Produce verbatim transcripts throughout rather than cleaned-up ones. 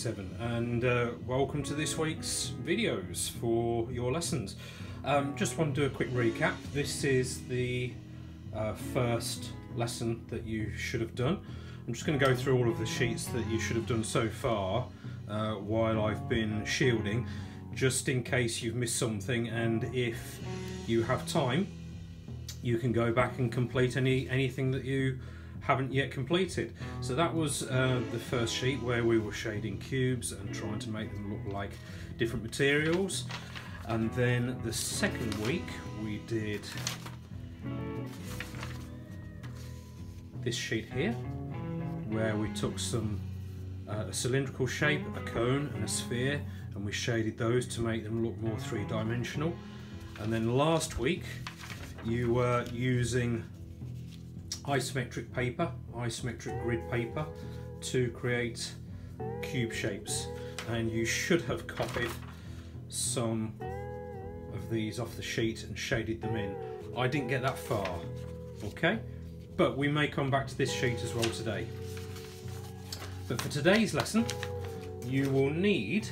twenty-seven, and uh, welcome to this week's videos for your lessons. Um, just want to do a quick recap. This is the uh, first lesson that you should have done. I'm just going to go through all of the sheets that you should have done so far uh, while I've been shielding, just in case you've missed something, and if you have time you can go back and complete any anything that you haven't yet completed. So that was uh, the first sheet where we were shading cubes and trying to make them look like different materials. And then the second week we did this sheet here, where we took some uh, a cylindrical shape, a cone and a sphere, and we shaded those to make them look more three-dimensional. And then last week you were using isometric paper, isometric grid paper, to create cube shapes, and you should have copied some of these off the sheet and shaded them in. I didn't get that far, okay, but we may come back to this sheet as well today. But for today's lesson you will need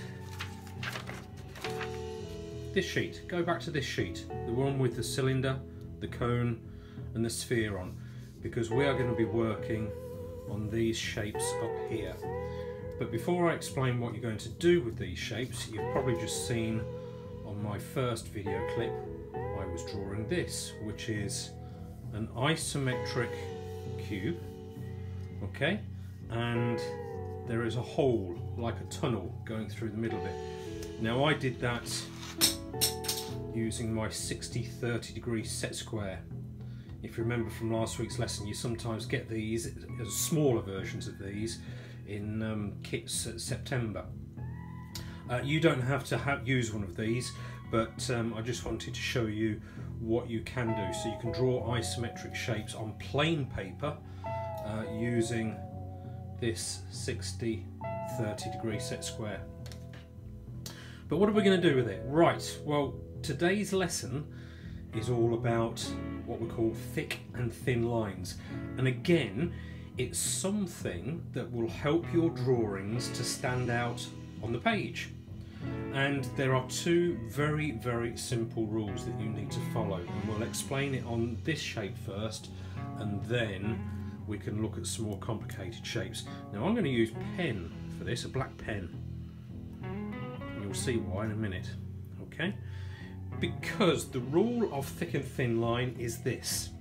this sheet. Go back to this sheet, the one with the cylinder, the cone and the sphere on, because we are going to be working on these shapes up here. But before I explain what you're going to do with these shapes, you've probably just seen on my first video clip I was drawing this, which is an isometric cube, okay, and there is a hole like a tunnel going through the middle of it. Now I did that using my sixty thirty degree set square. If you remember from last week's lesson, you sometimes get these as smaller versions of these in um, kits at September. Uh, you don't have to have, use one of these, but um, I just wanted to show you what you can do. So you can draw isometric shapes on plain paper uh, using this sixty thirty degree set square. But what are we going to do with it? Right, well, today's lesson is all about what we call thick and thin lines, and again it's something that will help your drawings to stand out on the page. And there are two very very simple rules that you need to follow, and we'll explain it on this shape first, and then we can look at some more complicated shapes. Now I'm going to use pen for this, a black pen, and you'll see why in a minute, okay? Because the rule of thick and thin line is this.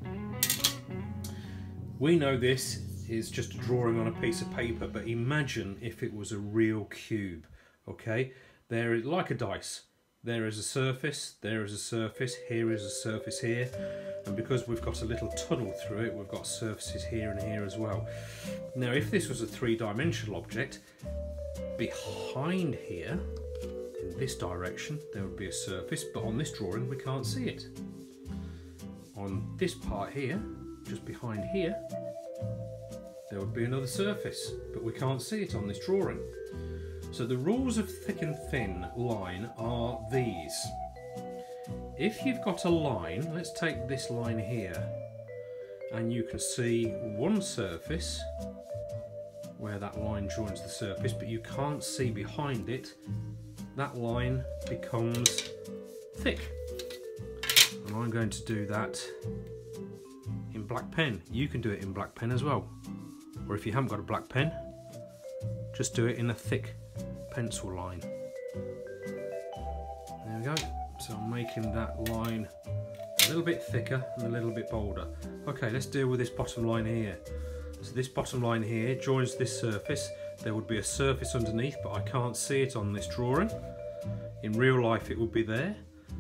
We know this is just a drawing on a piece of paper, but imagine if it was a real cube, okay? There is, like a dice, there is a surface, there is a surface, here is a surface here, and because we've got a little tunnel through it, we've got surfaces here and here as well. Now if this was a three-dimensional object, behind here, in this direction there would be a surface, but on this drawing we can't see it. On this part here, just behind here, there would be another surface, but we can't see it on this drawing. So the rules of thick and thin line are these. If you've got a line, let's take this line here, and you can see one surface where that line joins the surface, but you can't see behind it, that line becomes thick. And I'm going to do that in black pen. You can do it in black pen as well, or if you haven't got a black pen, just do it in a thick pencil line. There we go. So I'm making that line a little bit thicker and a little bit bolder. Okay, let's deal with this bottom line here. So this bottom line here joins this surface. There would be a surface underneath, but I can't see it on this drawing. In real life it would be there.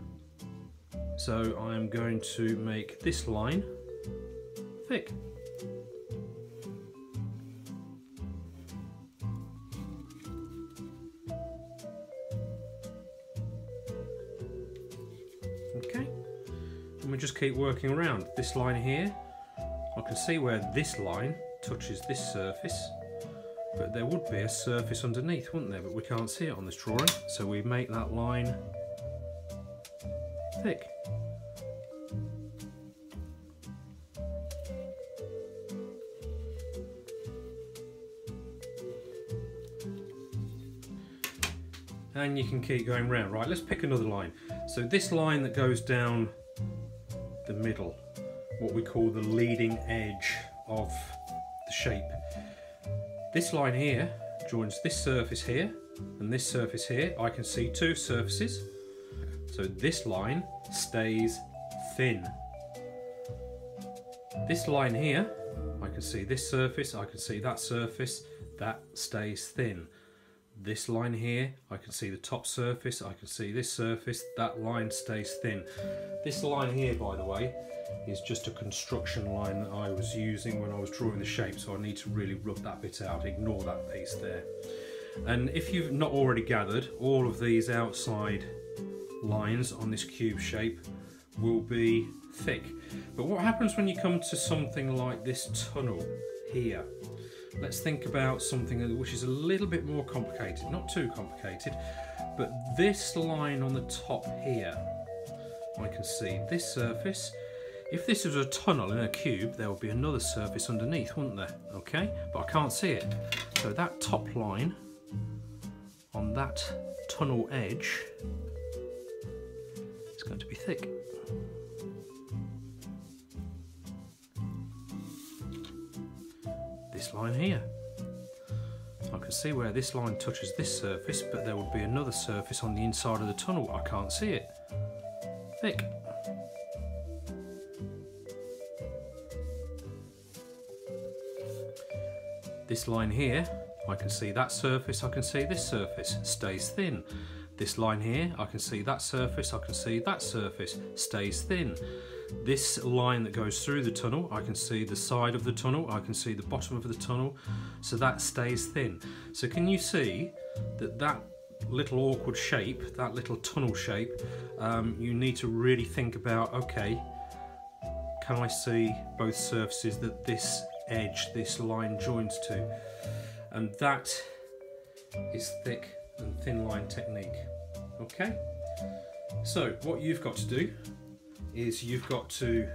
So I'm going to make this line thick. Okay, and we just keep working around. This line here, I can see where this line touches this surface, but there would be a surface underneath, wouldn't there? But we can't see it on this drawing, so we make that line thick. and you can keep going round. Right, let's pick another line. So this line that goes down the middle, what we call the leading edge of the shape. This line here joins this surface here and this surface here. I can see two surfaces. So this line stays thin. This line here, I can see this surface, I can see that surface, that stays thin. This line here, I can see the top surface, I can see this surface, that line stays thin. This line here, by the way, is just a construction line that I was using when I was drawing the shape, so I need to really rub that bit out, ignore that piece there. And if you've not already gathered, all of these outside lines on this cube shape will be thick. But what happens when you come to something like this tunnel here? Let's think about something which is a little bit more complicated, not too complicated, but this line on the top here, I can see this surface. If this was a tunnel in a cube, there would be another surface underneath, wouldn't there? Okay, but I can't see it. So that top line on that tunnel edge is going to be thick. This line here, I can see where this line touches this surface, but there would be another surface on the inside of the tunnel. I can't see it. Thick. This line here, I can see that surface, I can see this surface, stays thin. This line here, I can see that surface, I can see that surface, stays thin. This line that goes through the tunnel, I can see the side of the tunnel, I can see the bottom of the tunnel, so that stays thin. So can you see that that little awkward shape, that little tunnel shape, um, you need to really think about, okay, can I see both surfaces that this edge, this line joins to? And that is thick and thin line technique. Okay, so what you've got to do is you've got to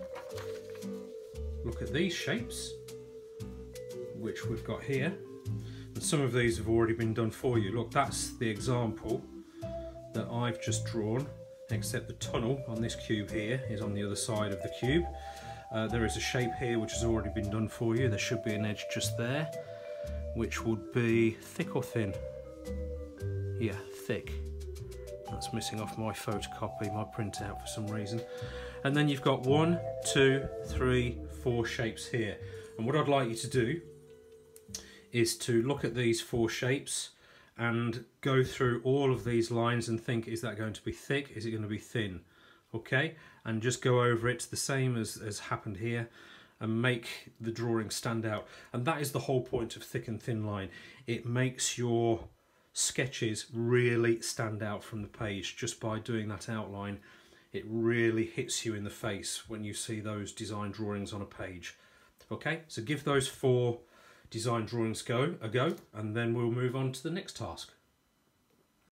look at these shapes which we've got here, and some of these have already been done for you. Look, that's the example that I've just drawn, except the tunnel on this cube here is on the other side of the cube. Uh, there is a shape here which has already been done for you. There should be an edge just there, which would be thick or thin? Yeah, thick. That's missing off my photocopy, my printout for some reason. And then you've got one, two, three, four shapes here. And what I'd like you to do is to look at these four shapes and go through all of these lines and think, is that going to be thick? Is it going to be thin? Okay, and just go over it the same as, as happened here and make the drawing stand out. And that is the whole point of thick and thin line. It makes your sketches really stand out from the page just by doing that outline. It really hits you in the face when you see those design drawings on a page. Okay, so give those four design drawings go a go, and then we'll move on to the next task.